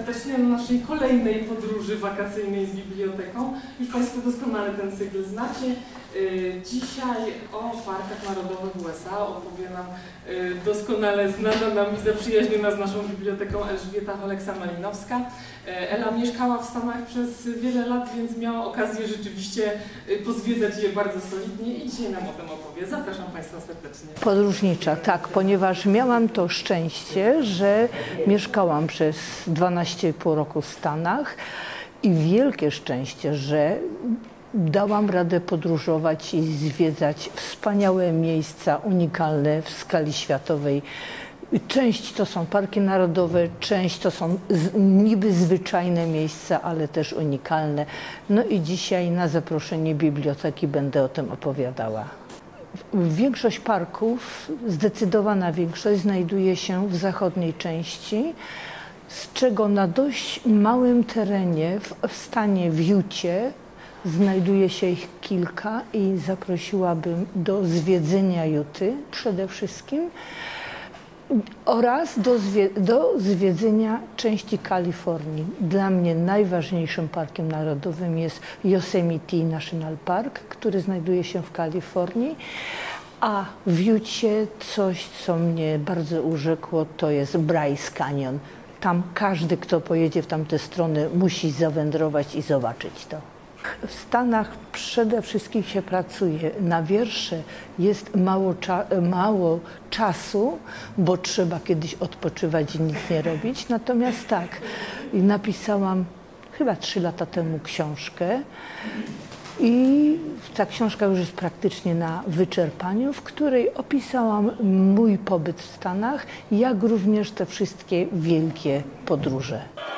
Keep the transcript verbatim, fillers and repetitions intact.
serdecznie na naszej kolejnej podróży wakacyjnej z biblioteką. Już Państwo doskonale ten cykl znacie. Dzisiaj o parkach narodowych U S A opowie nam doskonale znana nam i zaprzyjaźniona z naszą biblioteką Elżbieta Holeksa-Malinowska. Ela mieszkała w Stanach przez wiele lat, więc miała okazję rzeczywiście pozwiedzać je bardzo solidnie i dzisiaj nam o tym opowie. Zapraszam Państwa serdecznie. Podróżnicza, tak, ponieważ miałam to szczęście, że mieszkałam przez dwanaście i pół roku w Stanach i wielkie szczęście, że dałam radę podróżować i zwiedzać wspaniałe miejsca, unikalne w skali światowej. Część to są parki narodowe, część to są niby zwyczajne miejsca, ale też unikalne. No i dzisiaj na zaproszenie biblioteki będę o tym opowiadała. Większość parków, zdecydowana większość, znajduje się w zachodniej części, z czego na dość małym terenie w, w stanie w Jucie znajduje się ich kilka i zaprosiłabym do zwiedzenia Juty przede wszystkim oraz do, zwie do zwiedzenia części Kalifornii. Dla mnie najważniejszym parkiem narodowym jest Yosemite National Park, który znajduje się w Kalifornii, a w Jucie coś, co mnie bardzo urzekło, to jest Bryce Canyon. Tam każdy, kto pojedzie w tamte strony, musi zawędrować i zobaczyć to. W Stanach przede wszystkim się pracuje. Na wiersze jest mało, cza mało czasu, bo trzeba kiedyś odpoczywać i nic nie robić. Natomiast tak, napisałam chyba trzy lata temu książkę i ta książka już jest praktycznie na wyczerpaniu, w której opisałam mój pobyt w Stanach, jak również te wszystkie wielkie podróże.